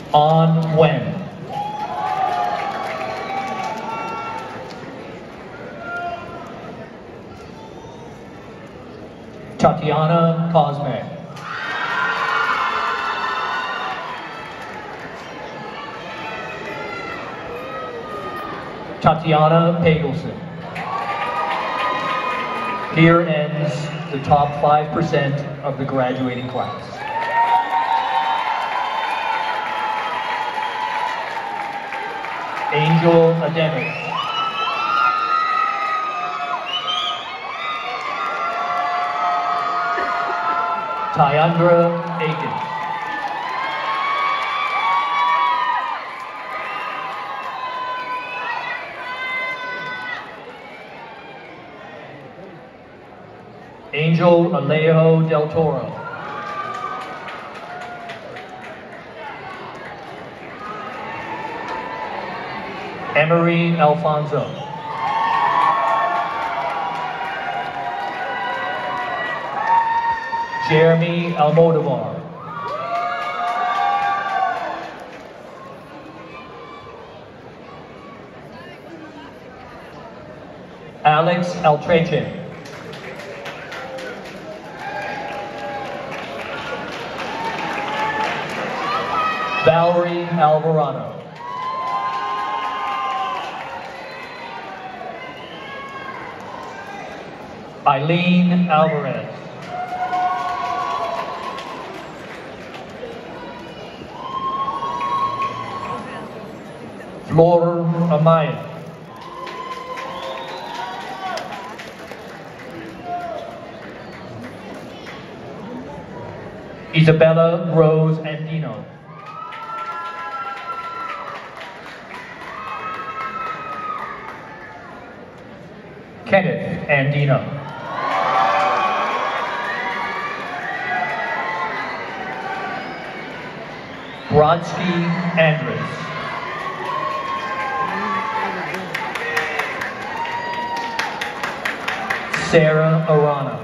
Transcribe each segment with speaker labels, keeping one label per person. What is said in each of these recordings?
Speaker 1: On Wen. Tatiana Cosme. Tatiana Pagelson. Here ends the top 5% of the graduating class. Angel Ademic. Tyandra Aiken. Angel Alejo del Toro. Emery Alfonso. Jeremy Almodovar. Alex Altreche. Valerie Alvarado. Eileen Alvarez. Flor Amaya. Isabella Rose Andino. Kenneth Andino. Brodsky Andres. Sarah Arana.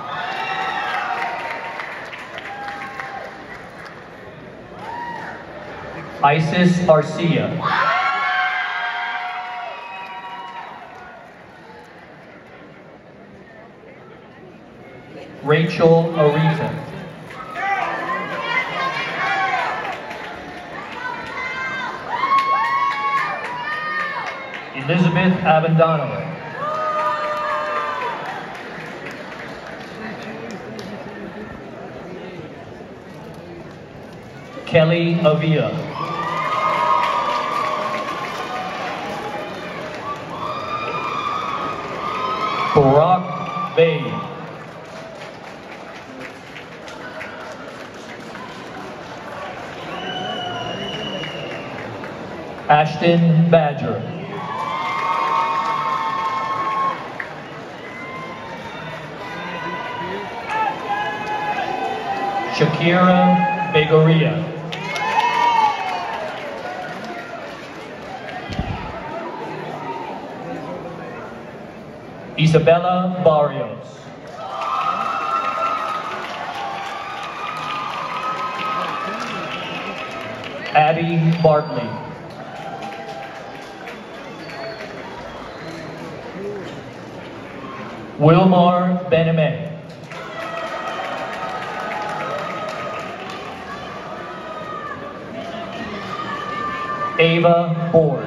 Speaker 1: Isis Arcia. Rachel Arita. Elizabeth Avendano. Kelly Avila. Barack Bay. Ashton Badger. Shakira Begoria. Isabella Barrios. Abby Bartley. Wilmar Bename. Ava Board.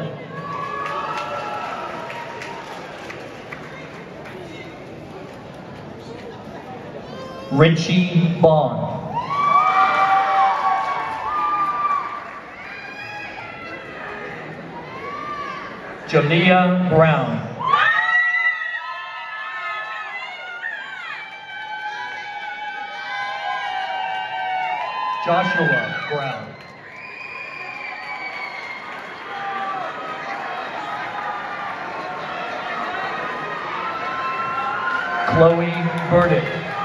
Speaker 1: Richie Bond. Jalea Brown. Joshua Brown. Chloe Burdick.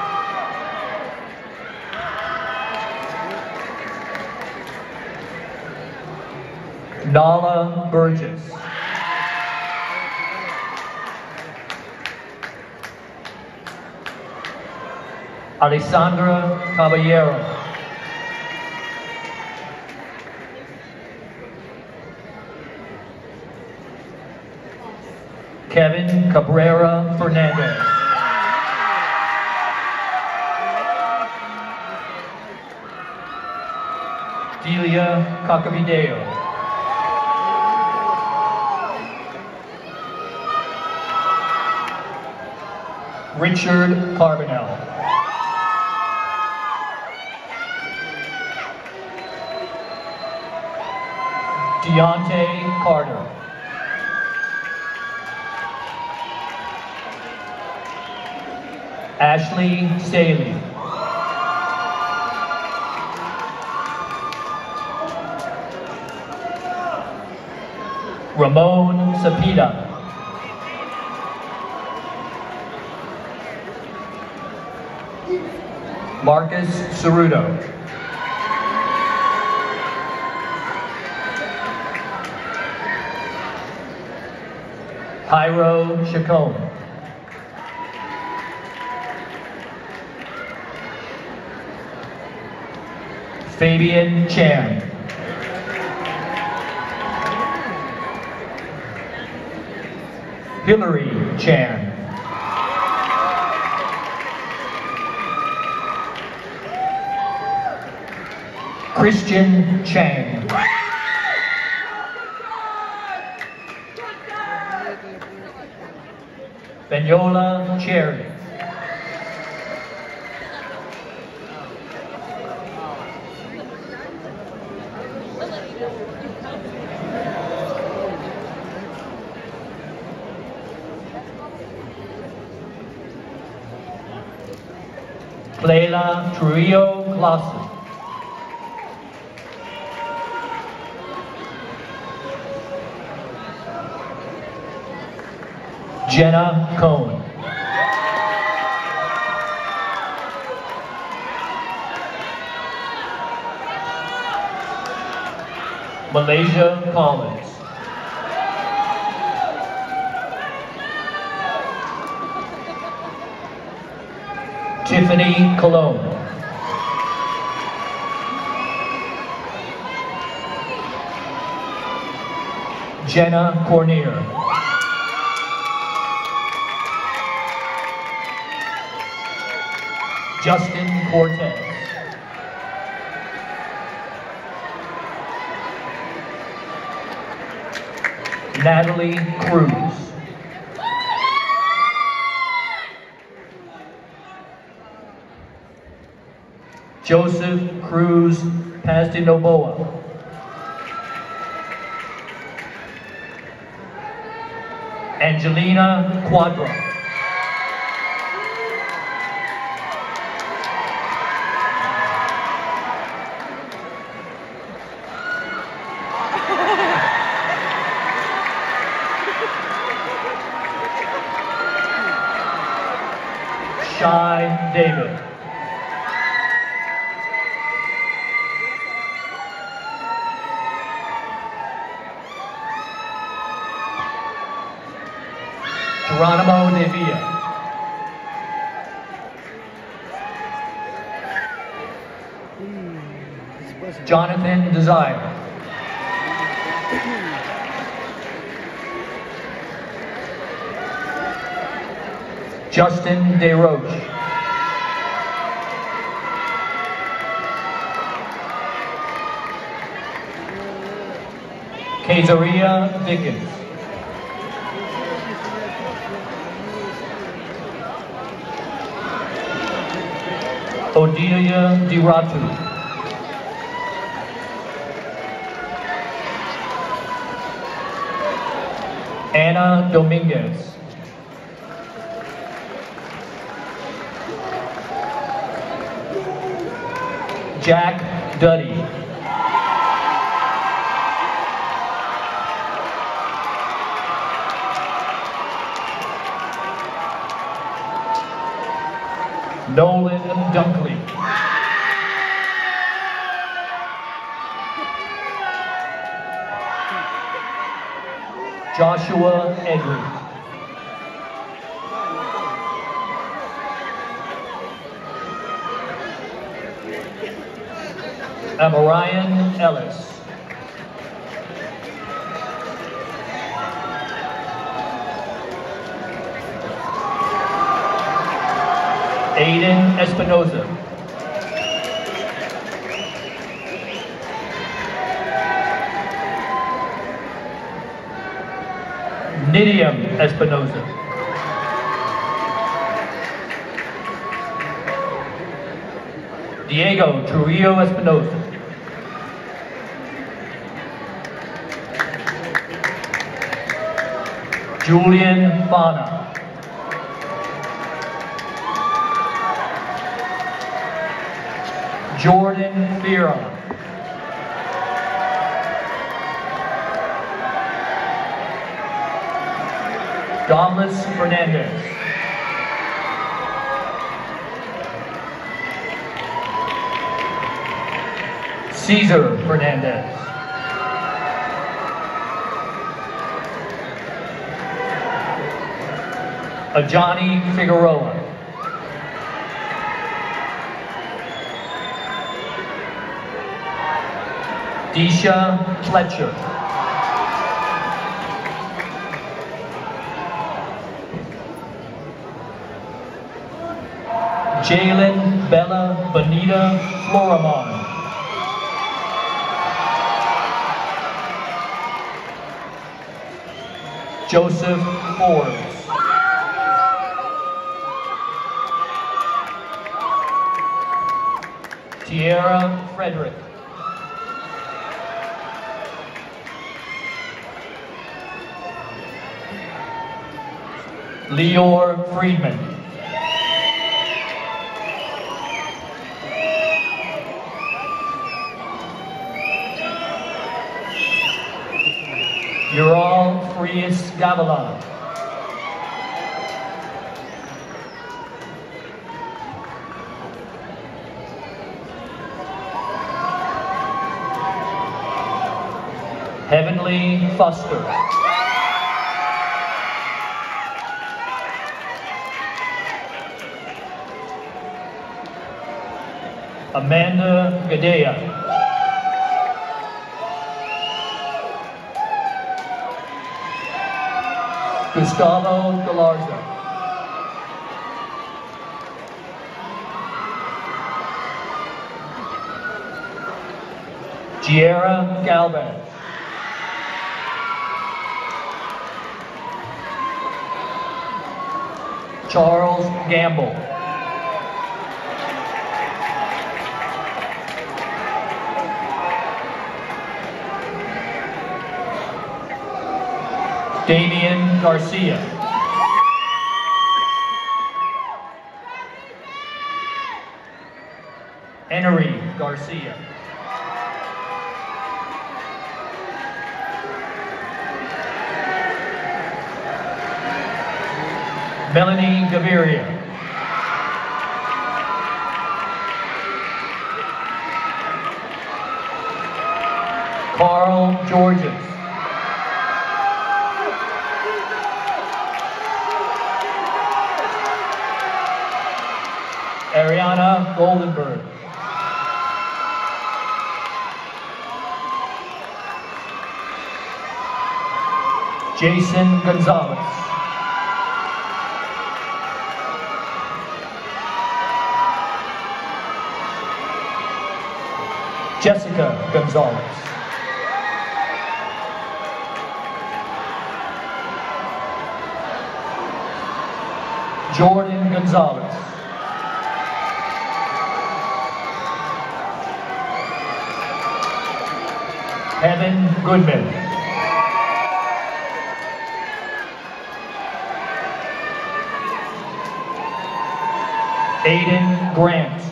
Speaker 1: Nala Burgess. Alessandra Caballero. Kevin Cabrera Fernandez. Delia Cacavideo. Richard Carbonell. Deontay Carter. Ashley Staley. Ramon Sapita. Marcus Ceruto. Jairo Chacon. Fabian Chan. Hillary Chan. Christian Chang. Benyola Cherry. Leila Trujillo Clausen. Jenna Cohen. Malaysia Collins. Tiffany Cologne. Jenna Cornier. Justin Cortez. Natalie Cruz. Joseph Cruz Pastinoboa. Angelina Quadra. Shai David. Geronimo De Villa. Jonathan Desire. Justin DeRoche. Kazaria Dickens. Odelia Diratu. Anna Dominguez. Jack Duddy. Nolan Dunkley. Joshua Edwards. Amarian Ellis. Aiden Espinoza. Nidium Espinoza. Diego Trujillo Espinoza. Julian Fana. Jordan Fearon. Domlis Fernandez. Cesar Fernandez. Ajani Figueroa. Disha Fletcher. Jalen Bella Bonita Floramon. Joseph Forbes. Tierra Frederick. Leor Friedman. Ural Frias Gavilan. Heavenly Foster. Amanda Gadea. Gustavo Galarza. Giera Galvez. Charles Gamble. Damian Garcia. Henry Garcia. Melanie Gaviria. Carl Georges. Ariana Goldenberg. Jason Gonzalez. Jessica Gonzalez. Jordan Gonzalez. Evan Goodman. Aiden Grant.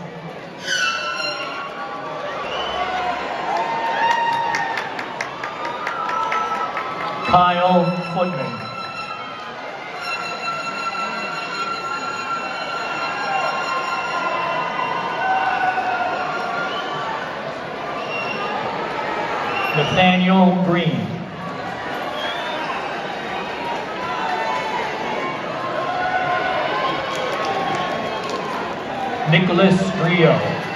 Speaker 1: Kyle Footman. Nathaniel Green. Nicholas Rio.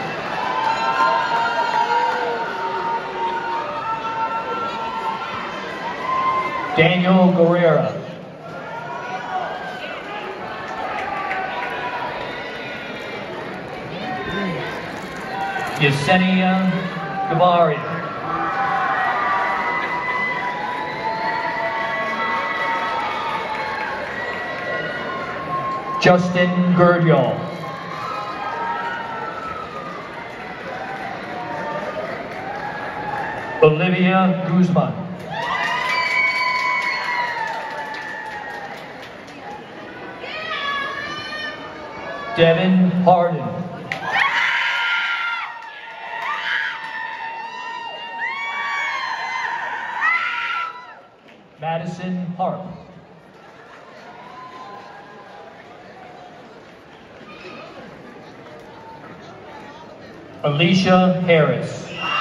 Speaker 1: Daniel Guerrera. Yesenia Gavari. Justin Gurdyal. Olivia Guzman. Devin Harden. Madison Harp. Alicia Harris.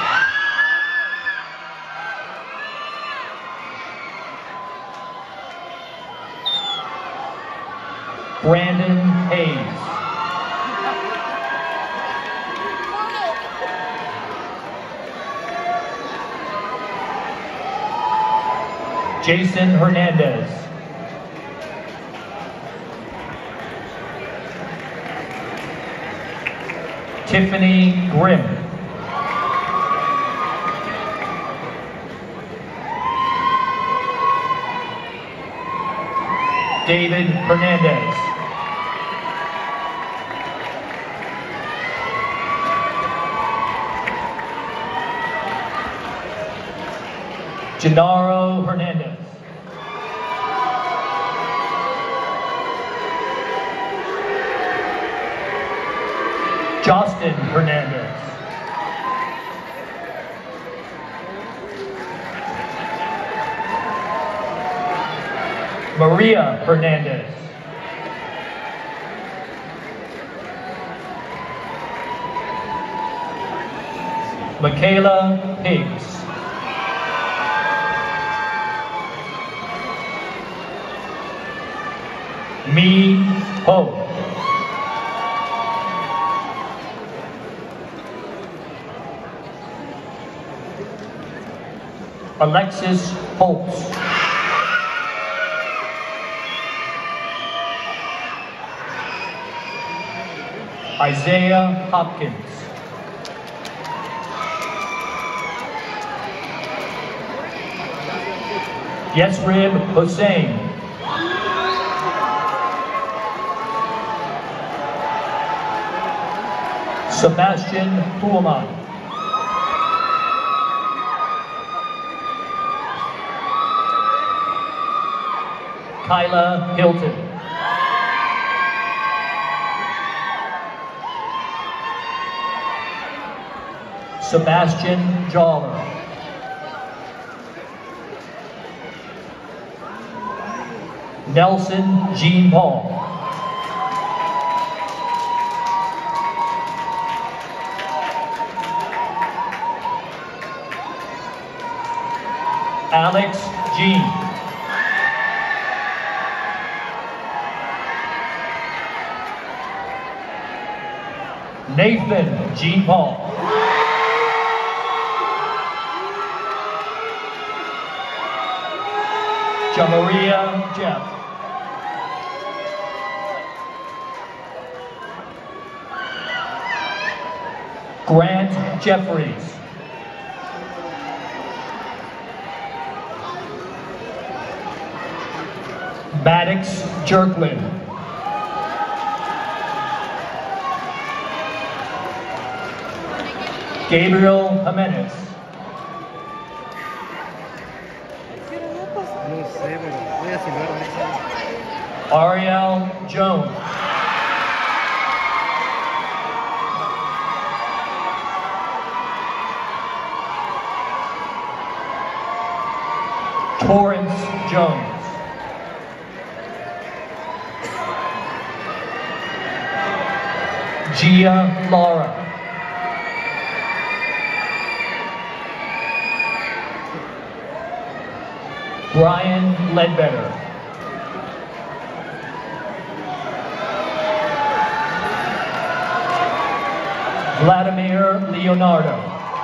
Speaker 1: Brandon Hayes. Jason Hernandez. Tiffany Grimm. David Hernandez. Gennaro Hernandez. Justin Hernandez. Maria Hernandez. Michaela Higgs. Mi Ho. Alexis Holtz. Isaiah Hopkins. Yesrib Hossein. Sebastian Pullman. Kyla Hilton. Sebastian Joller. Nelson Jean Paul. Alex Jean. Nathan Jean Paul. Jamaria Jeff. Grant Jeffries. Maddox Jerklin. Gabriel Jimenez. Ariel Jones. Torrance Jones. Gia Lara. Brian Ledbetter. Vladimir Leonardo.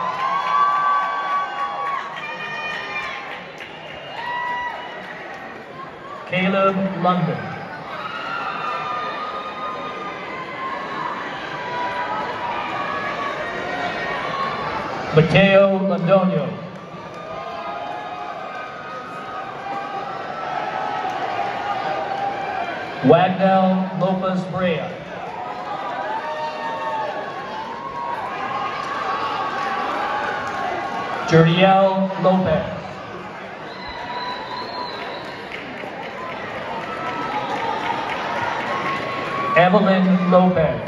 Speaker 1: Caleb London. Mateo Londoño. Wagnell Lopez Brea. Jurdiel Lopez. Evelyn Lopez.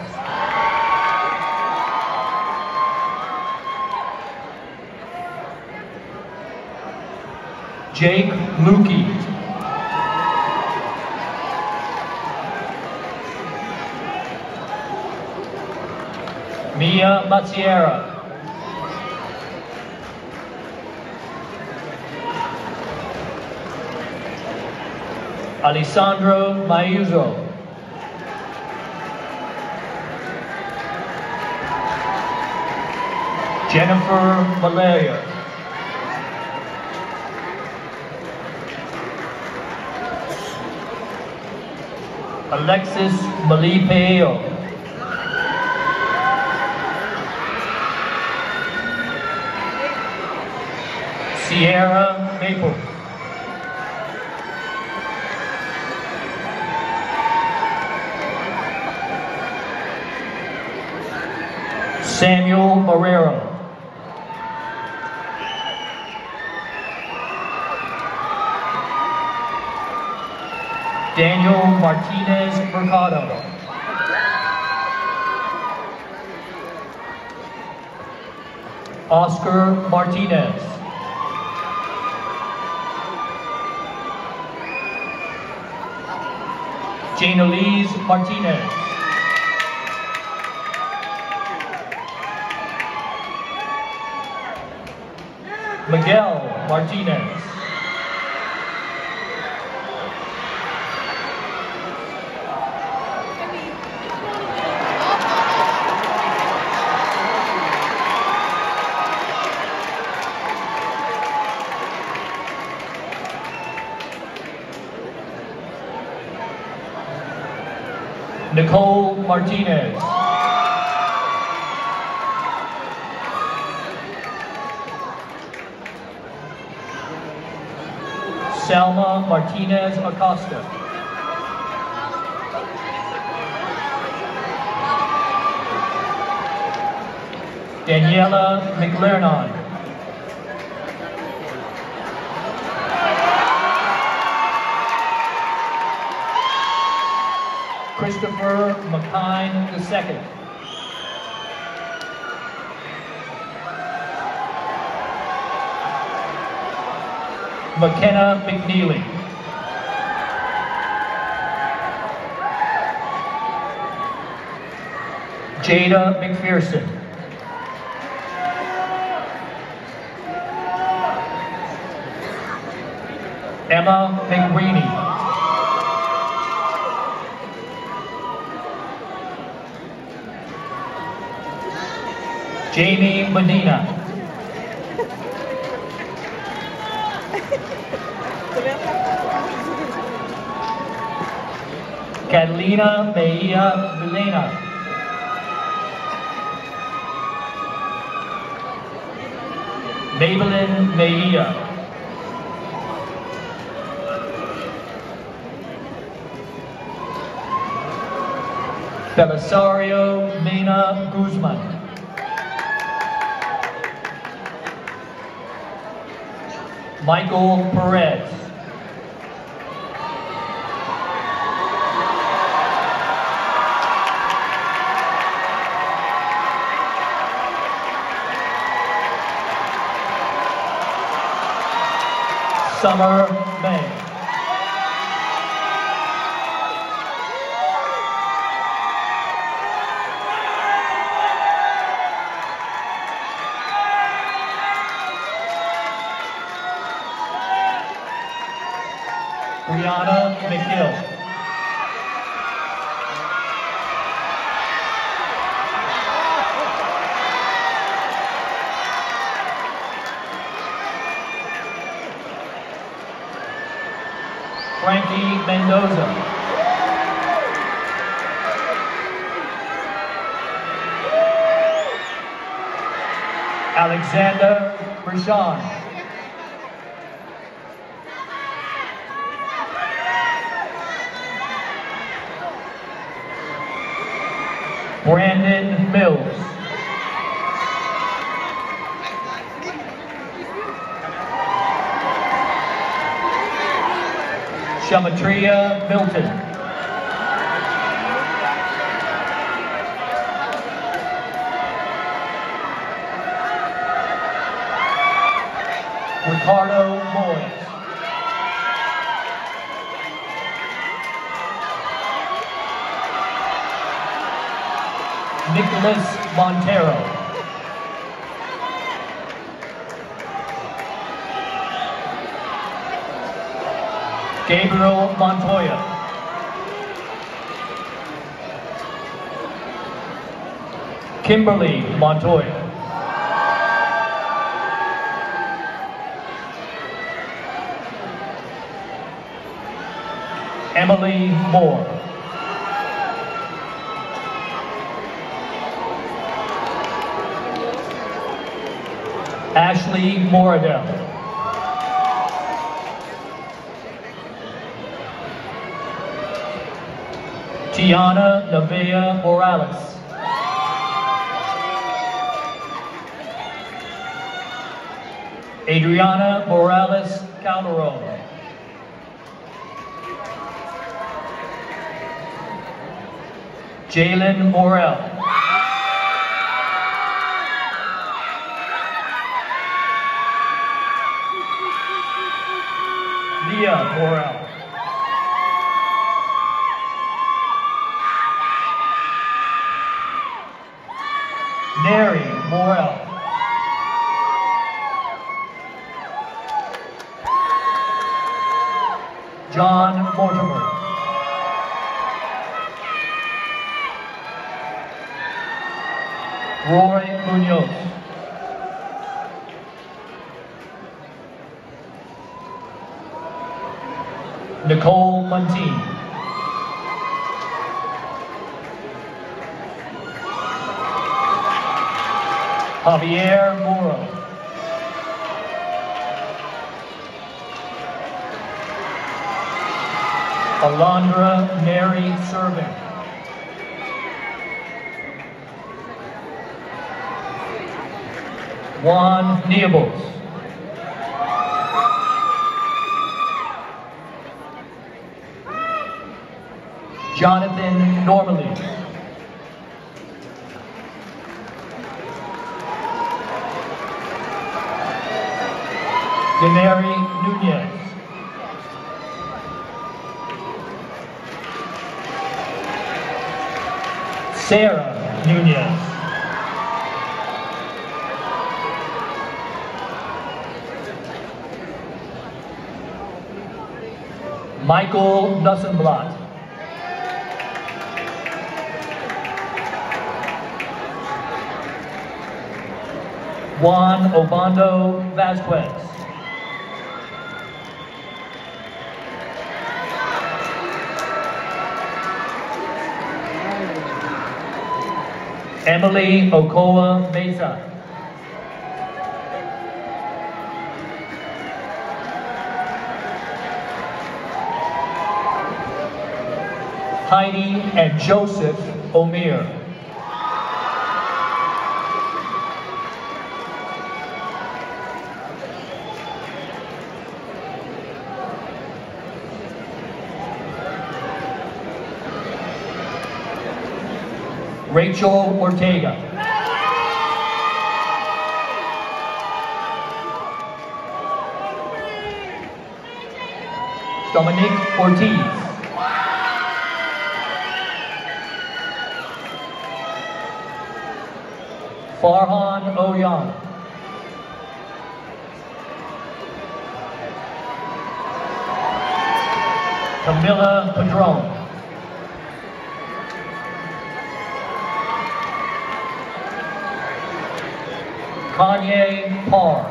Speaker 1: Jake Lukey. Mia Matsiera. Alessandro Mayuzo. Jennifer Valeria. Alexis Malipeo. Sierra Maple. Samuel Marrero. Daniel Martinez Mercado. Oscar Martinez. Janelise Martinez. Miguel Martinez. Nicole Martinez. Selma Martinez Acosta. Daniela McLernon. Christopher McKine II. McKenna McNeely. Jada McPherson. Emma McReaney. Jamie Medina. Catalina Mejia Vilena. Maybelline Mejia. Belisario Mena Guzman. Michael Perez. Summer May. Brianna McGill. Frankie Mendoza. Alexander Rashawn. Brandon Mills. Shamatria Milton. Ricardo Moyes. Nicholas Montero. Gabriel Montoya. Kimberly Montoya. Emily Moore. Ashley Moradell. Tiana Nevaeh Morales. Adriana Morales Calderon. Jalen Morrell. Leah Morrell. Mary Morrell. John Mortimer. Roy Munoz. Nicole Montine. Javier Muro. Alondra Mary Serving. Juan Niebles. Jonathan Normally. Denary Nunez. Sarah Nunez. Michael Nussenblatt. Juan Obando Vasquez. Emily Okoa Mesa. Heidi and Joseph O'Meara. Rachel Ortega. Dominique Ortiz. Farhan Oyan. Camilla Padron. Kanye Parr.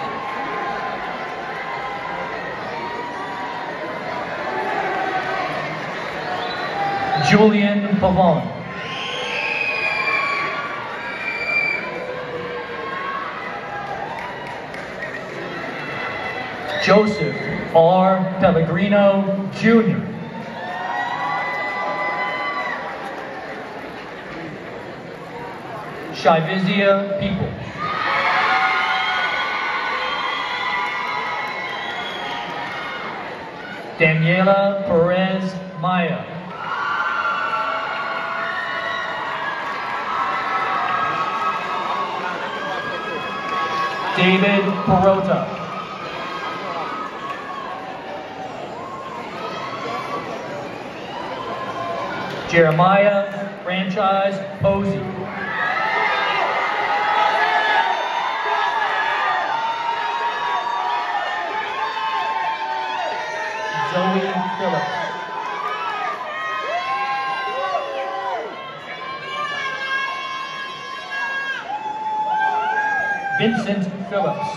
Speaker 1: Julian Pavon. Joseph R. Pellegrino, Jr. Shivizia People. Daniela Perez Maya. David Perota. Jeremiah Franchise Posey. Zoe Phillips. Vincent Phillips.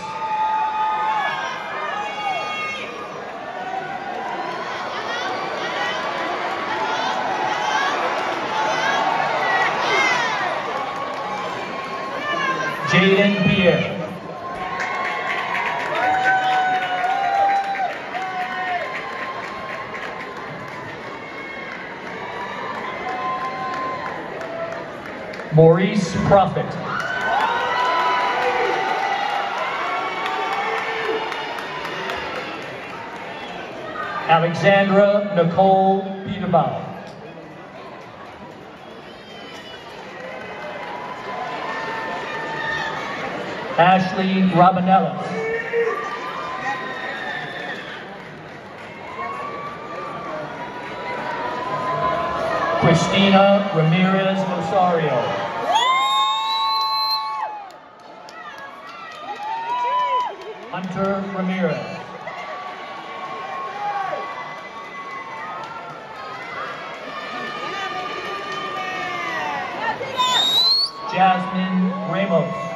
Speaker 1: Jaden Pierre. Maurice Prophet. Alexandra Nicole Peterbaum. Ashley Robinellis. Christina Ramirez Osario. Hunter Ramirez. Jasmine Ramos.